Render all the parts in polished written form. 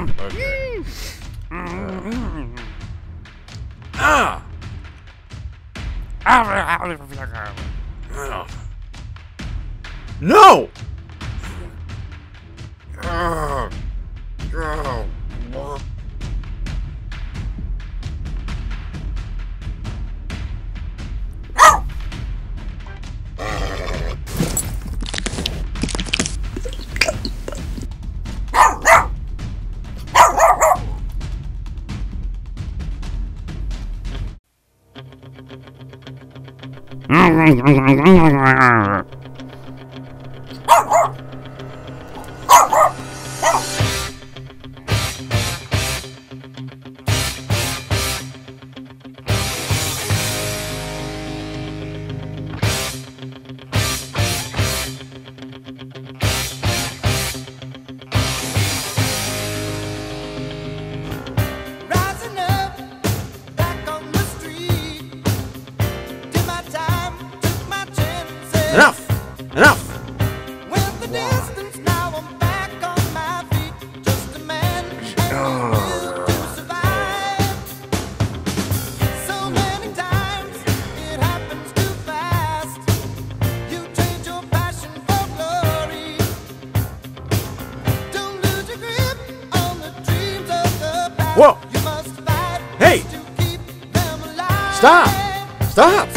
Okay. Ah! No! Rising up, back on the street. Did my time, took my chances. Enough! Enough! Went the distance, now I'm back on my feet. Just a man and will to survive. So many times it happens too fast. You trade your passion for glory. Don't lose your grip on the dreams of the past. Whoa! You must fight Hey! to keep them alive. Stop! Stop!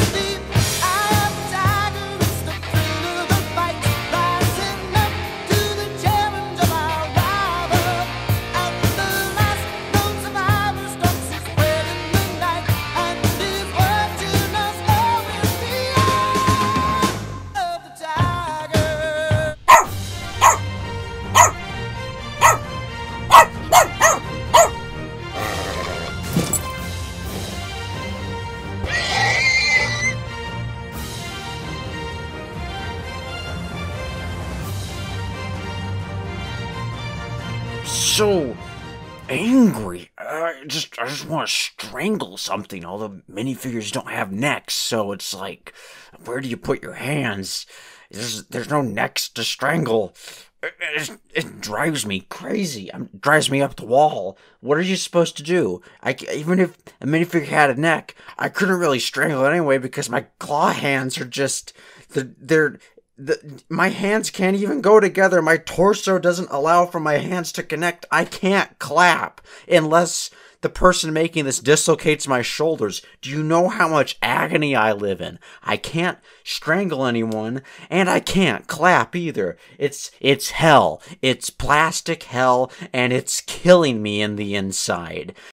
So angry. I just want to strangle something. All the minifigures don't have necks, so it's like, where do you put your hands? There's no necks to strangle. It drives me crazy. Drives me up the wall. What are you supposed to do? Even if a minifigure had a neck, I couldn't really strangle it anyway because my claw hands are just my hands can't even go together. My torso doesn't allow for my hands to connect. I can't clap unless the person making this dislocates my shoulders. Do you know how much agony I live in? I can't strangle anyone, and I can't clap either. It's hell. It's plastic hell, and it's killing me in the inside.